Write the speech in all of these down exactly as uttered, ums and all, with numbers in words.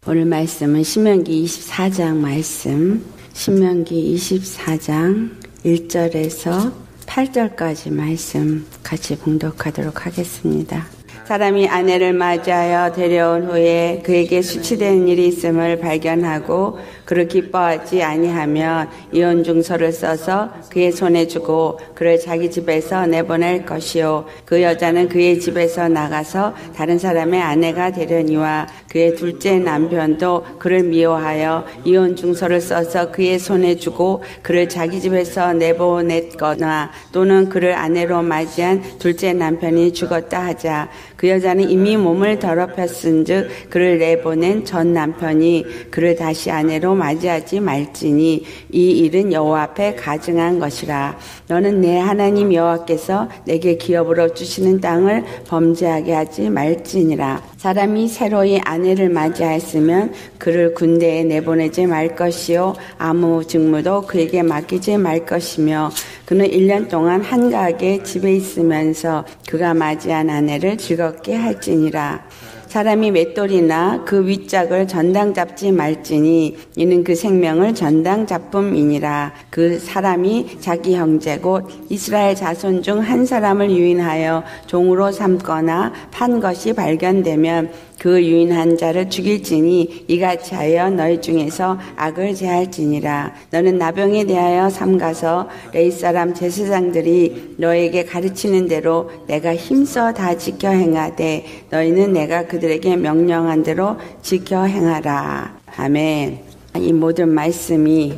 오늘 말씀은 신명기 이십사 장 말씀, 신명기 이십사 장 일 절에서 팔 절까지 말씀 같이 봉독하도록 하겠습니다. 사람이 아내를 맞이하여 데려온 후에 그에게 수치되는 일이 있음을 발견하고 그를 기뻐하지 아니하면 이혼증서를 써서 그의 손에 주고 그를 자기 집에서 내보낼 것이요 그 여자는 그의 집에서 나가서 다른 사람의 아내가 되려니와 그의 둘째 남편도 그를 미워하여 이혼증서를 써서 그의 손에 주고 그를 자기 집에서 내보냈거나 또는 그를 아내로 맞이한 둘째 남편이 죽었다 하자 그 여자는 이미 몸을 더럽혔은즉 그를 내보낸 전 남편이 그를 다시 아내로 맞이하지 말지니 이 일은 여호와 앞에 가증한 것이라. 너는 내 하나님 여호와께서 내게 기업으로 주시는 땅을 범죄하게 하지 말지니라. 사람이 새로이 아내를 맞이하였으면 그를 군대에 내보내지 말 것이요 아무 직무도 그에게 맡기지 말 것이며 그는 일 년 동안 한가하게 집에 있으면서 그가 맞이한 아내를 즐겁게 할지니라. 사람이 맷돌이나 그 윗짝을 전당 잡지 말지니 이는 그 생명을 전당 잡음이니라. 그 사람이 자기 형제 곧 이스라엘 자손 중 한 사람을 유인하여 종으로 삼거나 판 것이 발견되면 그 유인한 자를 죽일지니 이같이 하여 너희 중에서 악을 제할지니라. 너는 나병에 대하여 삼가서 레위 사람 제사장들이 너에게 가르치는 대로 내가 힘써 다 지켜 행하되 너희는 내가 그들에게 명령한 대로 지켜 행하라. 아멘. 이 모든 말씀이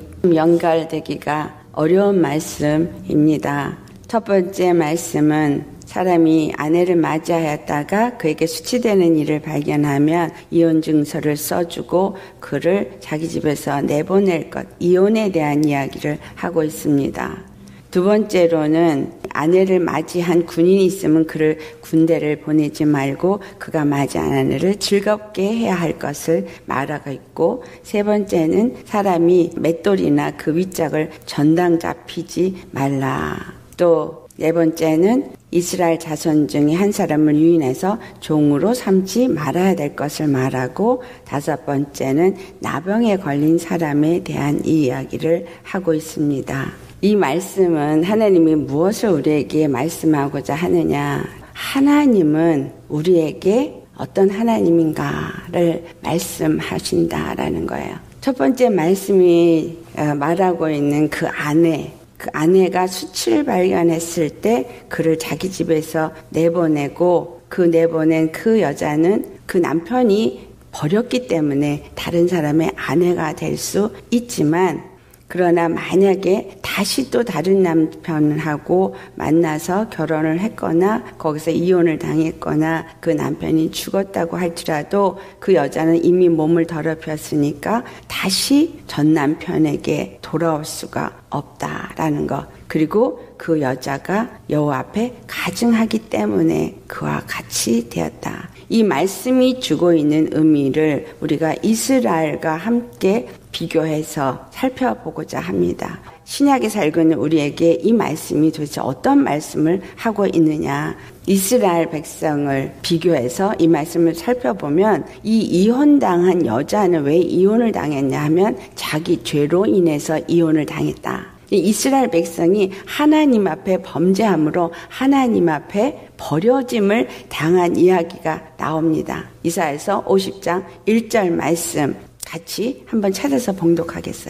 연결되기가 어려운 말씀입니다. 첫 번째 말씀은 사람이 아내를 맞이하였다가 그에게 수치되는 일을 발견하면 이혼증서를 써주고 그를 자기 집에서 내보낼 것, 이혼에 대한 이야기를 하고 있습니다. 두 번째로는 아내를 맞이한 군인이 있으면 그를 군대를 보내지 말고 그가 맞이한 아내를 즐겁게 해야 할 것을 말하고 있고, 세 번째는 사람이 맷돌이나 그 윗짝을 전당 잡히지 말라. 또 네 번째는 이스라엘 자손 중에 한 사람을 유인해서 종으로 삼지 말아야 될 것을 말하고, 다섯 번째는 나병에 걸린 사람에 대한 이야기를 하고 있습니다. 이 말씀은 하나님이 무엇을 우리에게 말씀하고자 하느냐, 하나님은 우리에게 어떤 하나님인가를 말씀하신다라는 거예요. 첫 번째 말씀이 말하고 있는 그 아내, 그 아내가 수치를 발견했을 때 그를 자기 집에서 내보내고, 그 내보낸 그 여자는 그 남편이 버렸기 때문에 다른 사람의 아내가 될 수 있지만, 그러나 만약에 다시 또 다른 남편하고 만나서 결혼을 했거나 거기서 이혼을 당했거나 그 남편이 죽었다고 할지라도 그 여자는 이미 몸을 더럽혔으니까 다시 전 남편에게 돌아올 수가 없다라는 것. 그리고 그 여자가 여호와 앞에 가증하기 때문에 그와 같이 되었다. 이 말씀이 주고 있는 의미를 우리가 이스라엘과 함께 비교해서 살펴보고자 합니다. 신약에 살고 있는 우리에게 이 말씀이 도대체 어떤 말씀을 하고 있느냐, 이스라엘 백성을 비교해서 이 말씀을 살펴보면, 이 이혼당한 여자는 왜 이혼을 당했냐 하면 자기 죄로 인해서 이혼을 당했다. 이스라엘 백성이 하나님 앞에 범죄함으로 하나님 앞에 버려짐을 당한 이야기가 나옵니다. 이사야서 오십 장 일 절 말씀 같이 한번 찾아서 봉독하겠어요.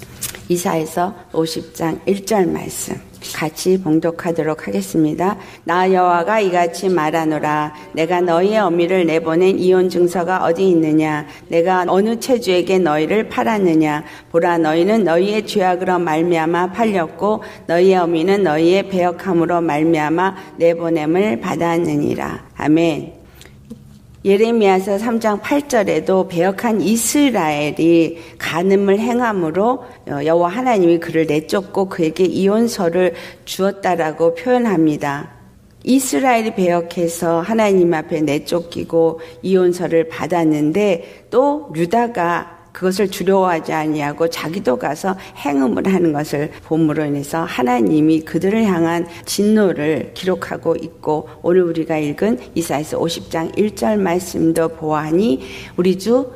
이사야서 오십 장 일 절 말씀 같이 봉독하도록 하겠습니다. 나 여호와가 이같이 말하노라. 내가 너희의 어미를 내보낸 이혼 증서가 어디 있느냐? 내가 어느 체주에게 너희를 팔았느냐? 보라, 너희는 너희의 죄악으로 말미암아 팔렸고 너희의 어미는 너희의 배역함으로 말미암아 내보냄을 받았느니라. 아멘. 예레미야서 삼 장 팔 절에도 배역한 이스라엘이 간음을 행함으로 여호와 하나님이 그를 내쫓고 그에게 이혼서를 주었다라고 표현합니다. 이스라엘이 배역해서 하나님 앞에 내쫓기고 이혼서를 받았는데, 또 유다가 그것을 두려워하지 아니하고 자기도 가서 행음을 하는 것을 봄으로 인해서 하나님이 그들을 향한 진노를 기록하고 있고, 오늘 우리가 읽은 이사야서 오십 장 일 절 말씀도 보아하니 우리 주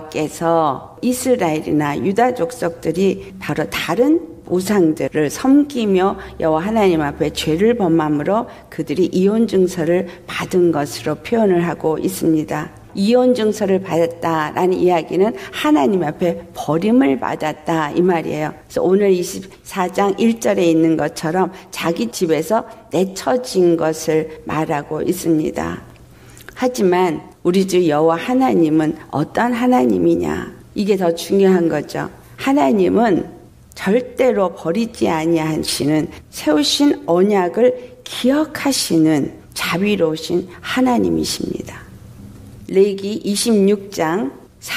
여호와께서 이스라엘이나 유다 족속들이 바로 다른 우상들을 섬기며 여호와 하나님 앞에 죄를 범함으로 그들이 이혼 증서를 받은 것으로 표현을 하고 있습니다. 이혼 증서를 받았다라는 이야기는 하나님 앞에 버림을 받았다 이 말이에요. 그래서 오늘 이십사 장 일 절에 있는 것처럼 자기 집에서 내쳐진 것을 말하고 있습니다. 하지만 우리 주 여호와 하나님은 어떤 하나님이냐, 이게 더 중요한 거죠. 하나님은 절대로 버리지 아니하시는 세우신 언약을 기억하시는 자비로우신 하나님이십니다. 레위기 이십육 장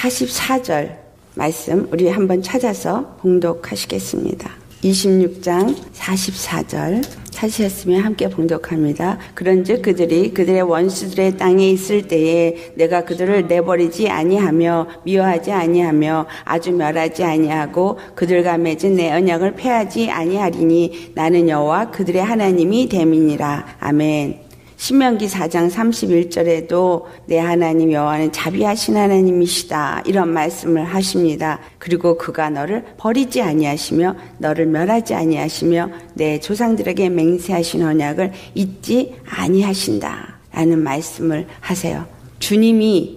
사십사 절 말씀 우리 한번 찾아서 봉독하시겠습니다. 이십육 장 사십사 절 찾으셨으면 함께 봉독합니다. 그런즉 그들이 그들의 원수들의 땅에 있을 때에 내가 그들을 내버리지 아니하며 미워하지 아니하며 아주 멸하지 아니하고 그들과 맺은 내 언약을 폐하지 아니하리니 나는 여호와 그들의 하나님이 됨이니라. 아멘. 신명기 사 장 삼십일 절에도 내 하나님 여호와는 자비하신 하나님이시다 이런 말씀을 하십니다. 그리고 그가 너를 버리지 아니하시며 너를 멸하지 아니하시며 내 조상들에게 맹세하신 언약을 잊지 아니하신다 라는 말씀을 하세요. 주님이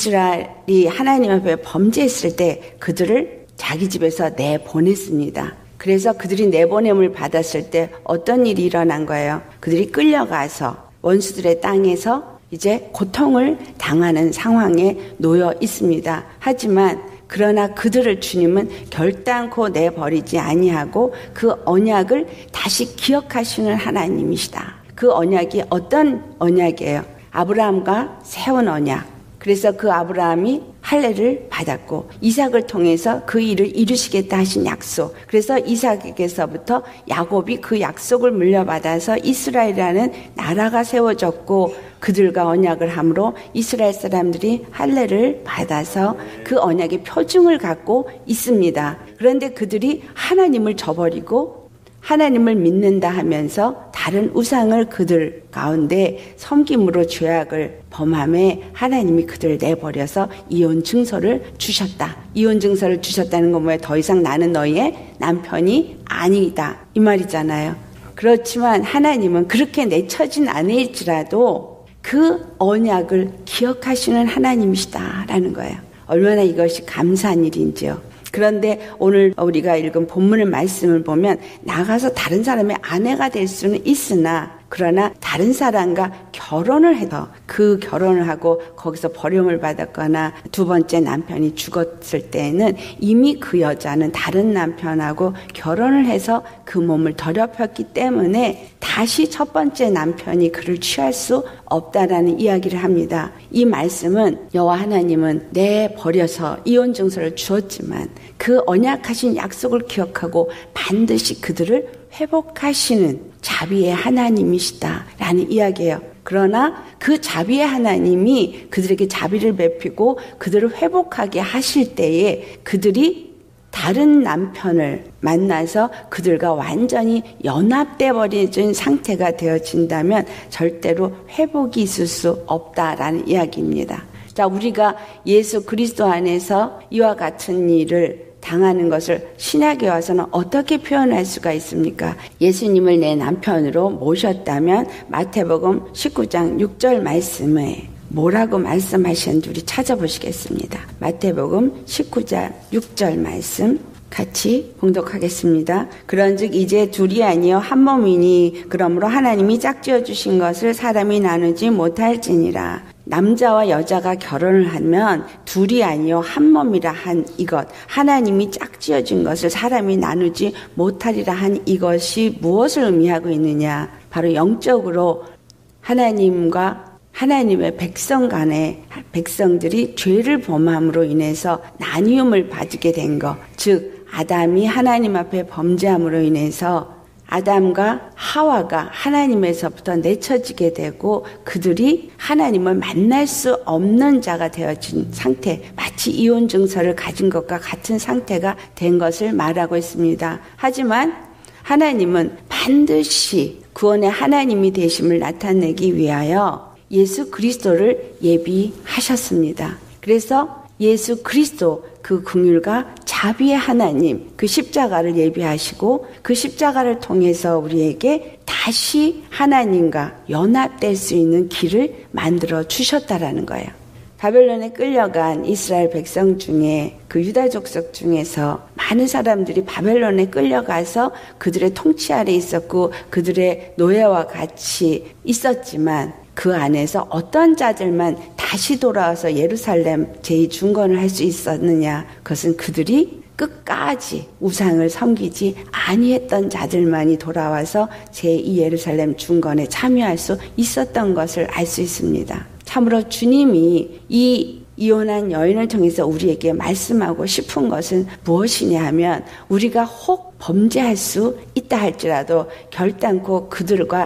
이스라엘이 하나님 앞에 범죄했을 때 그들을 자기 집에서 내보냈습니다. 그래서 그들이 내보냄을 받았을 때 어떤 일이 일어난 거예요? 그들이 끌려가서 원수들의 땅에서 이제 고통을 당하는 상황에 놓여 있습니다. 하지만 그러나 그들을 주님은 결단코 내버리지 아니하고 그 언약을 다시 기억하시는 하나님이시다. 그 언약이 어떤 언약이에요? 아브라함과 세운 언약. 그래서 그 아브라함이 할례를 받았고 이삭을 통해서 그 일을 이루시겠다 하신 약속. 그래서 이삭에게서부터 야곱이 그 약속을 물려받아서 이스라엘이라는 나라가 세워졌고 그들과 언약을 함으로 이스라엘 사람들이 할례를 받아서 그 언약의 표징을 갖고 있습니다. 그런데 그들이 하나님을 저버리고 하나님을 믿는다 하면서 다른 우상을 그들 가운데 섬김으로 죄악을 범함에 하나님이 그들을 내버려서 이혼 증서를 주셨다. 이혼 증서를 주셨다는 건 뭐예요? 더 이상 나는 너희의 남편이 아니다 이 말이잖아요. 그렇지만 하나님은 그렇게 내쳐진 아내일지라도 그 언약을 기억하시는 하나님이시다라는 거예요. 얼마나 이것이 감사한 일인지요. 그런데 오늘 우리가 읽은 본문의 말씀을 보면 나가서 다른 사람의 아내가 될 수는 있으나 그러나 다른 사람과 결혼을 해서 그 결혼을 하고 거기서 버림을 받았거나 두 번째 남편이 죽었을 때에는 이미 그 여자는 다른 남편하고 결혼을 해서 그 몸을 더럽혔기 때문에 다시 첫 번째 남편이 그를 취할 수 없다라는 이야기를 합니다. 이 말씀은 여호와 하나님은 내버려서 이혼 증서를 주었지만 그 언약하신 약속을 기억하고 반드시 그들을 회복하시는 자비의 하나님이시다라는 이야기예요. 그러나 그 자비의 하나님이 그들에게 자비를 베푸고 그들을 회복하게 하실 때에 그들이 다른 남편을 만나서 그들과 완전히 연합돼 버린 상태가 되어진다면 절대로 회복이 있을 수 없다라는 이야기입니다. 자, 우리가 예수 그리스도 안에서 이와 같은 일을 당하는 것을 신약에 와서는 어떻게 표현할 수가 있습니까? 예수님을 내 남편으로 모셨다면 마태복음 십구 장 육 절 말씀에 뭐라고 말씀하셨는지 우리 찾아보시겠습니다. 마태복음 십구 장 육 절 말씀 같이 봉독하겠습니다. 그런즉 이제 둘이 아니요 한 몸이니 그러므로 하나님이 짝지어 주신 것을 사람이 나누지 못할지니라. 남자와 여자가 결혼을 하면 둘이 아니요 한 몸이라 한 이것, 하나님이 짝지어 준 것을 사람이 나누지 못하리라 한 이것이 무엇을 의미하고 있느냐? 바로 영적으로 하나님과 하나님의 백성 간에 백성들이 죄를 범함으로 인해서 나뉘음을 받게 된 것, 즉 아담이 하나님 앞에 범죄함으로 인해서 아담과 하와가 하나님에서부터 내쳐지게 되고 그들이 하나님을 만날 수 없는 자가 되어진 상태, 마치 이혼 증서를 가진 것과 같은 상태가 된 것을 말하고 있습니다. 하지만 하나님은 반드시 구원의 하나님이 되심을 나타내기 위하여 예수 그리스도를 예비하셨습니다. 그래서 예수 그리스도 그 긍휼과 자비의 하나님, 그 십자가를 예비하시고 그 십자가를 통해서 우리에게 다시 하나님과 연합될 수 있는 길을 만들어 주셨다라는 거예요. 바벨론에 끌려간 이스라엘 백성 중에 그 유다 족속 중에서 많은 사람들이 바벨론에 끌려가서 그들의 통치 아래 있었고 그들의 노예와 같이 있었지만 그 안에서 어떤 자들만 다시 돌아와서 예루살렘 제이 중건을 할 수 있었느냐? 그것은 그들이 끝까지 우상을 섬기지 아니했던 자들만이 돌아와서 제이 예루살렘 중건에 참여할 수 있었던 것을 알 수 있습니다. 참으로 주님이 이 이혼한 여인을 통해서 우리에게 말씀하고 싶은 것은 무엇이냐 하면 우리가 혹 범죄할 수 있다 할지라도 결단코 그들과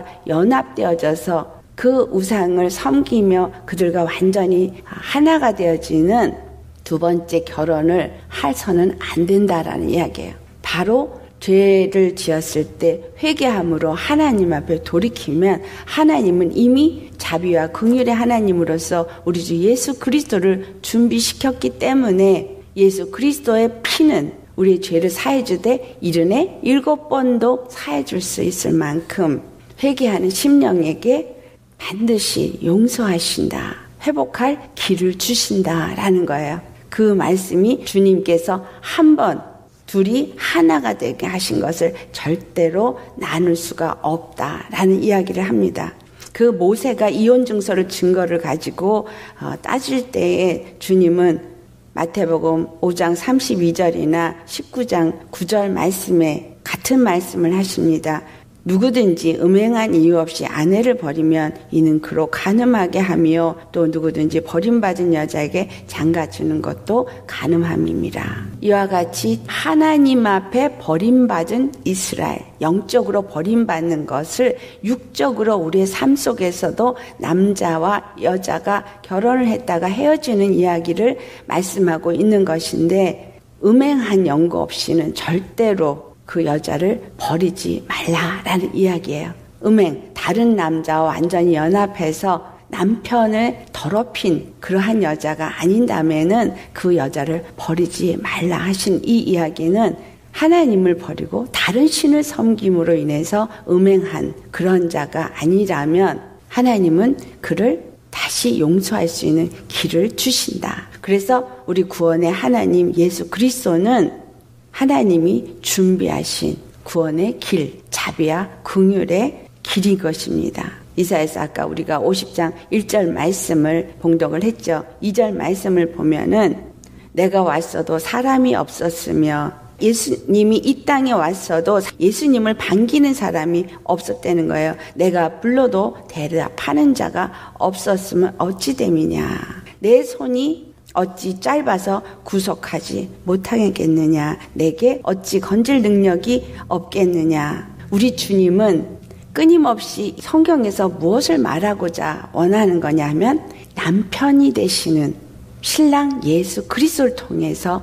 연합되어져서 그 우상을 섬기며 그들과 완전히 하나가 되어지는 두 번째 결혼을 해서는 안 된다라는 이야기예요. 바로 죄를 지었을 때 회개함으로 하나님 앞에 돌이키면 하나님은 이미 자비와 긍휼의 하나님으로서 우리 주 예수 그리스도를 준비시켰기 때문에 예수 그리스도의 피는 우리의 죄를 사해주되 이른에 일곱 번도 사해줄 수 있을 만큼 회개하는 심령에게 반드시 용서하신다, 회복할 길을 주신다라는 거예요. 그 말씀이 주님께서 한 번 둘이 하나가 되게 하신 것을 절대로 나눌 수가 없다라는 이야기를 합니다. 그 모세가 이혼 증서를 증거를 가지고 따질 때에 주님은 마태복음 오 장 삼십이 절이나 십구 장 구 절 말씀에 같은 말씀을 하십니다. 누구든지 음행한 이유 없이 아내를 버리면 이는 그로 간음하게 하며 또 누구든지 버림받은 여자에게 장가주는 것도 간음함이니라. 이와 같이 하나님 앞에 버림받은 이스라엘, 영적으로 버림받는 것을 육적으로 우리의 삶 속에서도 남자와 여자가 결혼을 했다가 헤어지는 이야기를 말씀하고 있는 것인데 음행한 연고 없이는 절대로 그 여자를 버리지 말라라는 이야기예요. 음행, 다른 나머지와 완전히 연합해서 남편을 더럽힌 그러한 여자가 아닌다면은 그 여자를 버리지 말라 하신 이 이야기는 하나님을 버리고 다른 신을 섬김으로 인해서 음행한 그런 자가 아니라면 하나님은 그를 다시 용서할 수 있는 길을 주신다. 그래서 우리 구원의 하나님 예수 그리스도는 하나님이 준비하신 구원의 길, 자비와 긍휼의 길인 것입니다. 이사야서 아까 우리가 오십 장 일 절 말씀을 봉독을 했죠. 이 절 말씀을 보면은 내가 왔어도 사람이 없었으며 예수님이 이 땅에 왔어도 예수님을 반기는 사람이 없었다는 거예요. 내가 불러도 대답하는 자가 없었으면 어찌 됨이냐. 내 손이 어찌 짧아서 구속하지 못하겠느냐. 내게 어찌 건질 능력이 없겠느냐. 우리 주님은 끊임없이 성경에서 무엇을 말하고자 원하는 거냐 하면 남편이 되시는 신랑 예수 그리스도를 통해서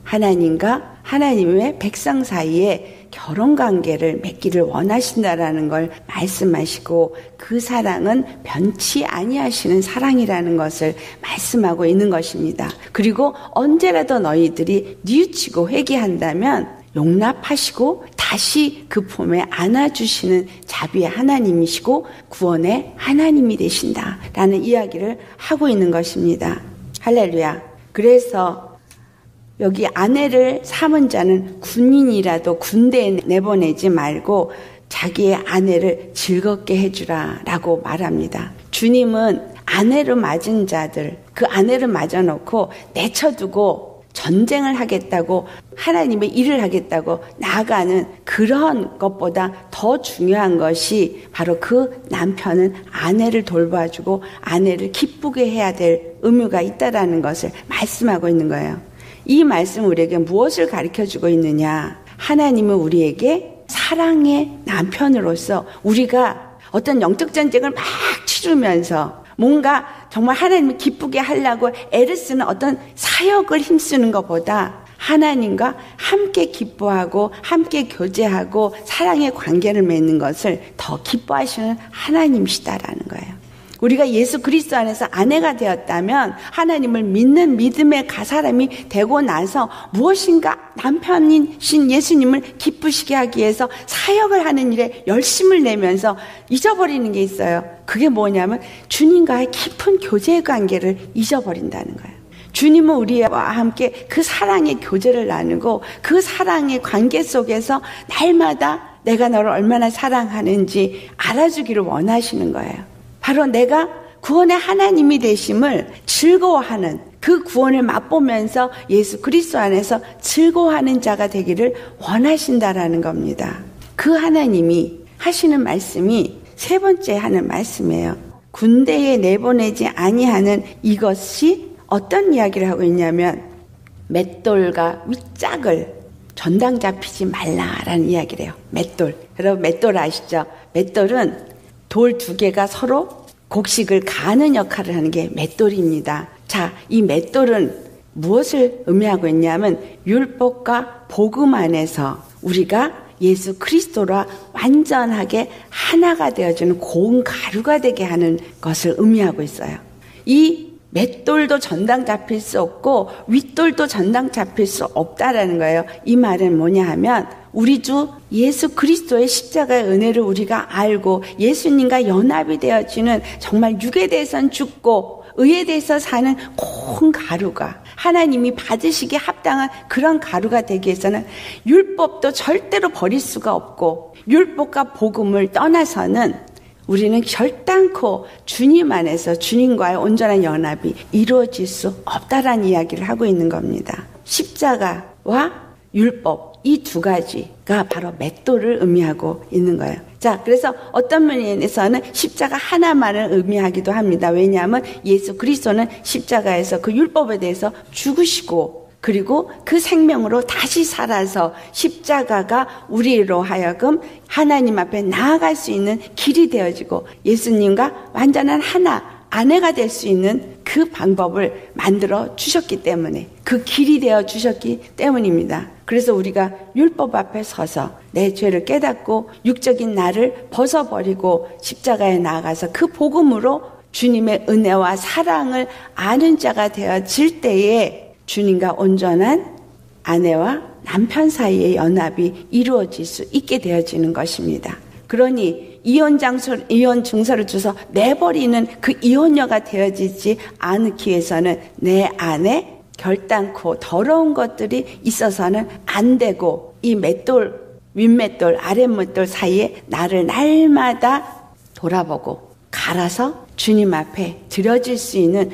하나님과 하나님의 백성 사이에 결혼관계를 맺기를 원하신다라는 걸 말씀하시고 그 사랑은 변치 아니하시는 사랑이라는 것을 말씀하고 있는 것입니다. 그리고 언제라도 너희들이 뉘우치고 회개한다면 용납하시고 다시 그 품에 안아주시는 자비의 하나님이시고 구원의 하나님이 되신다라는 이야기를 하고 있는 것입니다. 할렐루야. 그래서 여기 아내를 삼은 자는 군인이라도 군대에 내보내지 말고 자기의 아내를 즐겁게 해주라 라고 말합니다. 주님은 아내를 맞은 자들, 그 아내를 맞아놓고 내쳐두고 전쟁을 하겠다고 하나님의 일을 하겠다고 나아가는 그런 것보다 더 중요한 것이 바로 그 남편은 아내를 돌봐주고 아내를 기쁘게 해야 될 의무가 있다라는 것을 말씀하고 있는 거예요. 이 말씀은 우리에게 무엇을 가르쳐주고 있느냐? 하나님은 우리에게 사랑의 남편으로서 우리가 어떤 영적 전쟁을 막 치르면서 뭔가 정말 하나님을 기쁘게 하려고 애를 쓰는 어떤 사역을 힘쓰는 것보다 하나님과 함께 기뻐하고 함께 교제하고 사랑의 관계를 맺는 것을 더 기뻐하시는 하나님이시다라는 거예요. 우리가 예수 그리스도 안에서 아내가 되었다면 하나님을 믿는 믿음의 사람이 되고 나서 무엇인가 남편이신 예수님을 기쁘시게 하기 위해서 사역을 하는 일에 열심을 내면서 잊어버리는 게 있어요. 그게 뭐냐면 주님과의 깊은 교제 관계를 잊어버린다는 거예요. 주님은 우리와 함께 그 사랑의 교제를 나누고 그 사랑의 관계 속에서 날마다 내가 너를 얼마나 사랑하는지 알아주기를 원하시는 거예요. 바로 내가 구원의 하나님이 되심을 즐거워하는 그 구원을 맛보면서 예수 그리스도 안에서 즐거워하는 자가 되기를 원하신다라는 겁니다. 그 하나님이 하시는 말씀이 세 번째 하는 말씀이에요. 군대에 내보내지 아니하는 이것이 어떤 이야기를 하고 있냐면 맷돌과 윗짝을 전당 잡히지 말라라는 이야기를 해요. 맷돌. 여러분 맷돌 아시죠? 맷돌은 돌 두 개가 서로 곡식을 가는 역할을 하는 게 맷돌입니다. 자, 이 맷돌은 무엇을 의미하고 있냐면 율법과 복음 안에서 우리가 예수 그리스도와 완전하게 하나가 되어주는 고운 가루가 되게 하는 것을 의미하고 있어요. 이 맷돌도 전당 잡힐 수 없고 윗돌도 전당 잡힐 수 없다라는 거예요. 이 말은 뭐냐 하면 우리 주 예수 그리스도의 십자가의 은혜를 우리가 알고 예수님과 연합이 되어지는 정말 육에 대해서는 죽고 의에 대해서 사는 고운 가루가 하나님이 받으시기에 합당한 그런 가루가 되기 위해서는 율법도 절대로 버릴 수가 없고 율법과 복음을 떠나서는 우리는 결단코 주님 안에서 주님과의 온전한 연합이 이루어질 수 없다라는 이야기를 하고 있는 겁니다. 십자가와 율법 이 두 가지가 바로 맷돌을 의미하고 있는 거예요. 자, 그래서 어떤 면에서는 십자가 하나만을 의미하기도 합니다. 왜냐하면 예수 그리스도는 십자가에서 그 율법에 대해서 죽으시고 그리고 그 생명으로 다시 살아서 십자가가 우리로 하여금 하나님 앞에 나아갈 수 있는 길이 되어지고 예수님과 완전한 하나 아내가 될 수 있는 그 방법을 만들어 주셨기 때문에 그 길이 되어 주셨기 때문입니다. 그래서 우리가 율법 앞에 서서 내 죄를 깨닫고 육적인 나를 벗어버리고 십자가에 나아가서 그 복음으로 주님의 은혜와 사랑을 아는 자가 되어질 때에 주님과 온전한 아내와 남편 사이의 연합이 이루어질 수 있게 되어지는 것입니다. 그러니 이혼 장소, 이혼 증서를 줘서 내버리는 그 이혼녀가 되어지지 않기 위해서는 내 안에 결단코 더러운 것들이 있어서는 안 되고 이 맷돌, 윗맷돌, 아랫맷돌 사이에 나를 날마다 돌아보고 갈아서 주님 앞에 드려질 수 있는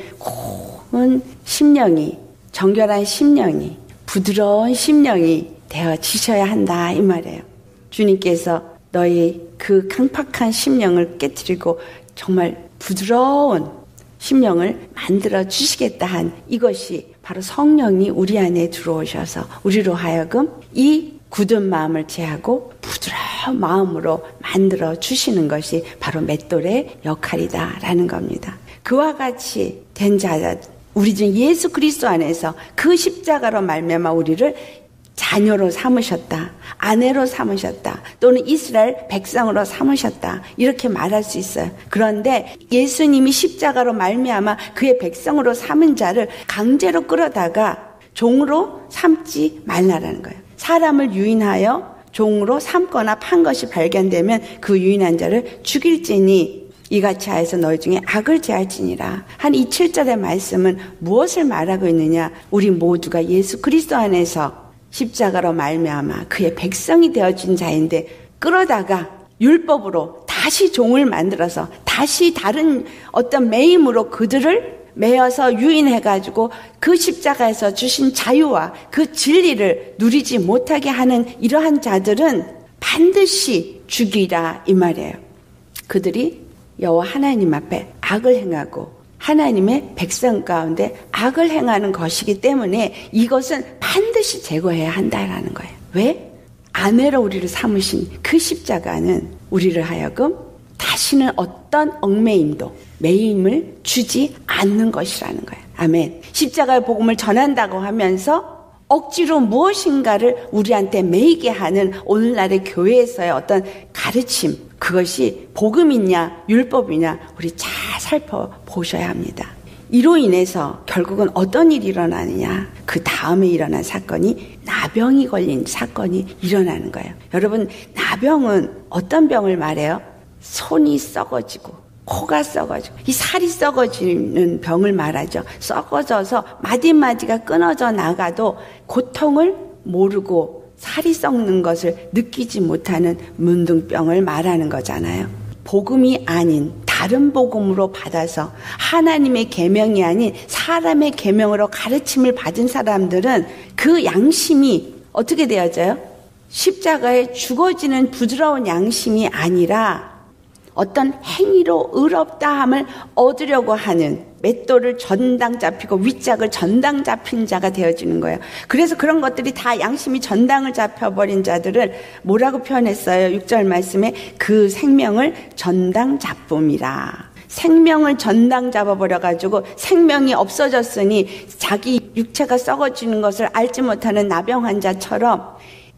고운 심령이 정결한 심령이 부드러운 심령이 되어지셔야 한다 이 말이에요. 주님께서 너희 그 강팍한 심령을 깨트리고 정말 부드러운 심령을 만들어 주시겠다 한 이것이 바로 성령이 우리 안에 들어오셔서 우리로 하여금 이 굳은 마음을 제하고 부드러운 마음으로 만들어 주시는 것이 바로 맷돌의 역할이다라는 겁니다. 그와 같이 된 자, 우리 중 예수 그리스도 안에서 그 십자가로 말미암아 우리를 자녀로 삼으셨다, 아내로 삼으셨다, 또는 이스라엘 백성으로 삼으셨다 이렇게 말할 수 있어요. 그런데 예수님이 십자가로 말미암아 그의 백성으로 삼은 자를 강제로 끌어다가 종으로 삼지 말라라는 거예요. 사람을 유인하여 종으로 삼거나 판 것이 발견되면 그 유인한 자를 죽일지니 이같이 하여서 너희 중에 악을 제할지니라. 한 이 칠 절의 말씀은 무엇을 말하고 있느냐? 우리 모두가 예수 그리스도 안에서 십자가로 말미암아 그의 백성이 되어진 자인데 끌어다가 율법으로 다시 종을 만들어서 다시 다른 어떤 매임으로 그들을 매어서 유인해가지고 그 십자가에서 주신 자유와 그 진리를 누리지 못하게 하는 이러한 자들은 반드시 죽이라 이 말이에요. 그들이 여호와 하나님 앞에 악을 행하고 하나님의 백성 가운데 악을 행하는 것이기 때문에 이것은 반드시 제거해야 한다라는 거예요. 왜? 아내로 우리를 삼으신 그 십자가는 우리를 하여금 다시는 어떤 얽매임도 매임을 주지 않는 것이라는 거예요. 아멘. 십자가의 복음을 전한다고 하면서 억지로 무엇인가를 우리한테 매이게 하는 오늘날의 교회에서의 어떤 가르침, 그것이 복음이냐 율법이냐 우리 잘 살펴보셔야 합니다. 이로 인해서 결국은 어떤 일이 일어나느냐, 그 다음에 일어난 사건이 나병이 걸린 사건이 일어나는 거예요. 여러분, 나병은 어떤 병을 말해요? 손이 썩어지고 코가 썩어지고 이 살이 썩어지는 병을 말하죠. 썩어져서 마디마디가 끊어져 나가도 고통을 모르고 살이 썩는 것을 느끼지 못하는 문둥병을 말하는 거잖아요. 복음이 아닌 다른 복음으로 받아서 하나님의 계명이 아닌 사람의 계명으로 가르침을 받은 사람들은 그 양심이 어떻게 되어져요? 십자가에 죽어지는 부드러운 양심이 아니라 어떤 행위로 의롭다함을 얻으려고 하는 맷돌을 전당 잡히고 윗짝을 전당 잡힌 자가 되어지는 거예요. 그래서 그런 것들이 다 양심이 전당을 잡혀버린 자들을 뭐라고 표현했어요? 육 절 말씀에 그 생명을 전당 잡음이라. 생명을 전당 잡아버려가지고 생명이 없어졌으니 자기 육체가 썩어지는 것을 알지 못하는 나병 환자처럼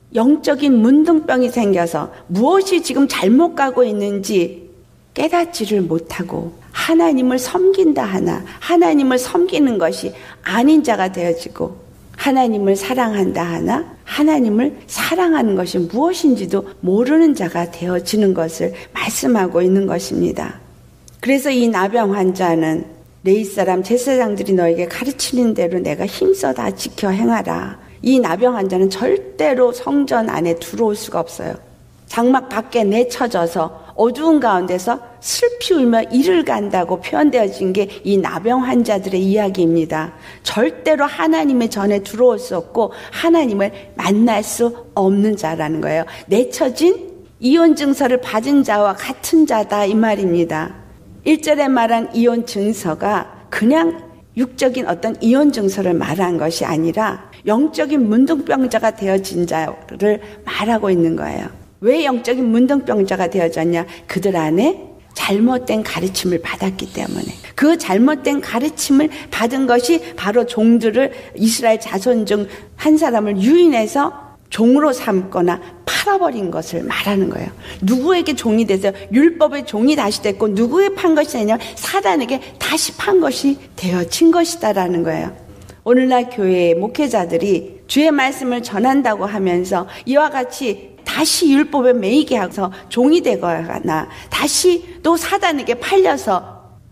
영적인 문둥병이 생겨서 무엇이 지금 잘못 가고 있는지 깨닫지를 못하고 하나님을 섬긴다 하나 하나님을 섬기는 것이 아닌 자가 되어지고 하나님을 사랑한다 하나 하나님을 사랑하는 것이 무엇인지도 모르는 자가 되어지는 것을 말씀하고 있는 것입니다. 그래서 이 나병 환자는 내 이사람 제사장들이 너에게 가르치는 대로 내가 힘써 다 지켜 행하라. 이 나병 환자는 절대로 성전 안에 들어올 수가 없어요. 장막 밖에 내쳐져서 어두운 가운데서 슬피 울며 이를 간다고 표현되어진 게 이 나병 환자들의 이야기입니다. 절대로 하나님의 전에 들어올 수 없고 하나님을 만날 수 없는 자라는 거예요. 내쳐진 이혼 증서를 받은 자와 같은 자다 이 말입니다. 일 절에 말한 이혼 증서가 그냥 육적인 어떤 이혼 증서를 말한 것이 아니라 영적인 문둥병자가 되어진 자를 말하고 있는 거예요. 왜 영적인 문둥병자가 되어졌냐? 그들 안에 잘못된 가르침을 받았기 때문에. 그 잘못된 가르침을 받은 것이 바로 종들을 이스라엘 자손 중 한 사람을 유인해서 종으로 삼거나 팔아버린 것을 말하는 거예요. 누구에게 종이 돼서 율법의 종이 다시 됐고 누구에 판 것이 아니라 사단에게 다시 판 것이 되어진 것이다라는 거예요. 오늘날 교회의 목회자들이 주의 말씀을 전한다고 하면서 이와 같이 다시 율법에 매이게 하고서 종이 되거나 다시 또 사단에게 팔려서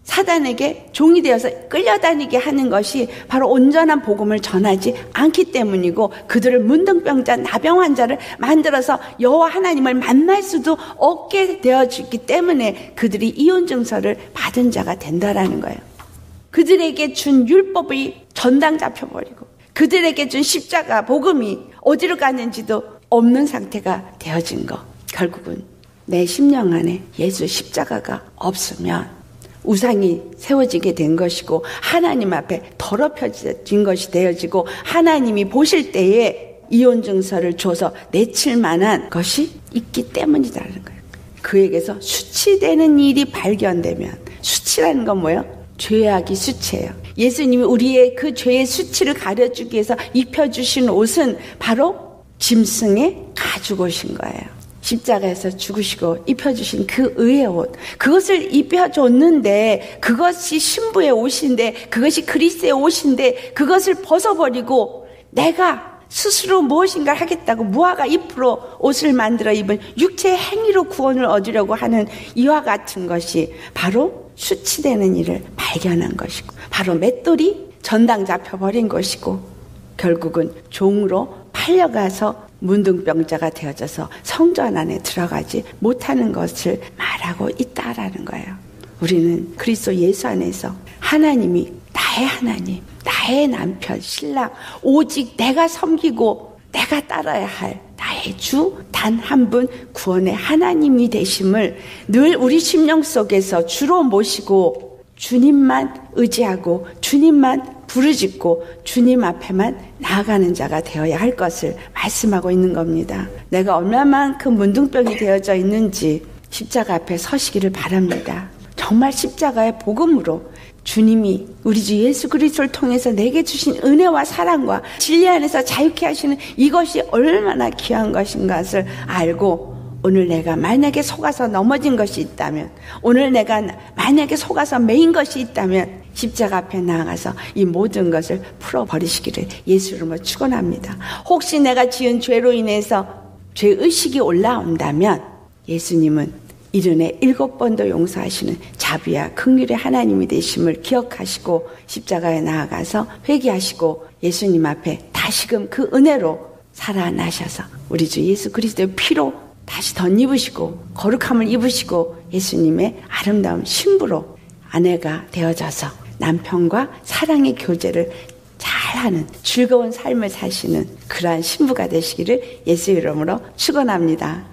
사단에게 종이 되어서 끌려다니게 하는 것이 바로 온전한 복음을 전하지 않기 때문이고 그들을 문둥병자 나병 환자를 만들어서 여호와 하나님을 만날 수도 없게 되어주기 때문에 그들이 이혼 증서를 받은 자가 된다라는 거예요. 그들에게 준 율법이 전당 잡혀버리고 그들에게 준 십자가 복음이 어디로 갔는지도 없는 상태가 되어진 거. 결국은 내 심령 안에 예수 십자가가 없으면 우상이 세워지게 된 것이고 하나님 앞에 더럽혀진 것이 되어지고 하나님이 보실 때에 이혼 증서를 줘서 내칠 만한 것이 있기 때문이라는 거예요. 그에게서 수치되는 일이 발견되면 수치라는 건 뭐예요? 죄악이 수치예요. 예수님이 우리의 그 죄의 수치를 가려주기 위해서 입혀주신 옷은 바로 짐승의 가죽옷인 거예요. 십자가에서 죽으시고 입혀주신 그 의의 옷, 그것을 입혀줬는데 그것이 신부의 옷인데 그것이 그리스의 옷인데 그것을 벗어버리고 내가 스스로 무엇인가 하겠다고 무화과 잎으로 옷을 만들어 입은 육체의 행위로 구원을 얻으려고 하는 이와 같은 것이 바로 수치되는 일을 발견한 것이고 바로 맷돌이 전당 잡혀버린 것이고 결국은 종으로 팔려가서 문둥병자가 되어져서 성전 안에 들어가지 못하는 것을 말하고 있다라는 거예요. 우리는 그리스도 예수 안에서 하나님이 나의 하나님, 나의 남편, 신랑, 오직 내가 섬기고 내가 따라야 할 나의 주 단 한 분 구원의 하나님이 되심을 늘 우리 심령 속에서 주로 모시고 주님만 의지하고 주님만 부르짖고 주님 앞에만 나아가는 자가 되어야 할 것을 말씀하고 있는 겁니다. 내가 얼마만큼 문둥병이 되어져 있는지 십자가 앞에 서시기를 바랍니다. 정말 십자가의 복음으로 주님이 우리 주 예수 그리스도를 통해서 내게 주신 은혜와 사랑과 진리 안에서 자유케 하시는 이것이 얼마나 귀한 것인 것을 알고, 오늘 내가 만약에 속아서 넘어진 것이 있다면, 오늘 내가 만약에 속아서 매인 것이 있다면 십자가 앞에 나아가서 이 모든 것을 풀어버리시기를 예수 이름으로 축원합니다. 혹시 내가 지은 죄로 인해서 죄의식이 올라온다면 예수님은 이른에 일곱 번도 용서하시는 자비와 긍휼의 하나님이 되심을 기억하시고 십자가에 나아가서 회개하시고 예수님 앞에 다시금 그 은혜로 살아나셔서 우리 주 예수 그리스도의 피로 다시 덧입으시고 거룩함을 입으시고 예수님의 아름다운 신부로 아내가 되어져서 남편과 사랑의 교제를 잘하는 즐거운 삶을 사시는 그러한 신부가 되시기를 예수 이름으로 축원합니다.